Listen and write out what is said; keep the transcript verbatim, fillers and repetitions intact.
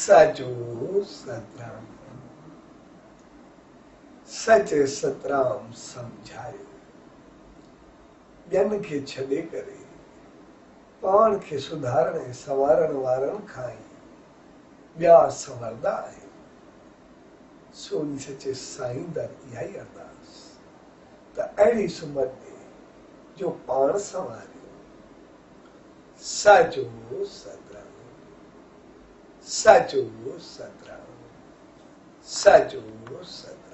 साचो सतराम सचे सतराम समझायो ॿियनि खे छॾे करे पाण खे सुधारणे संवारण वारनि खां ई ॿिया संवरदा आहिनि। सोनी सचे साईं दर इहा ई अरदास त अहिड़ी सुमत ॾे जो पाण संवारियो। साचो सतराम साचो सतराम साचो सतराम।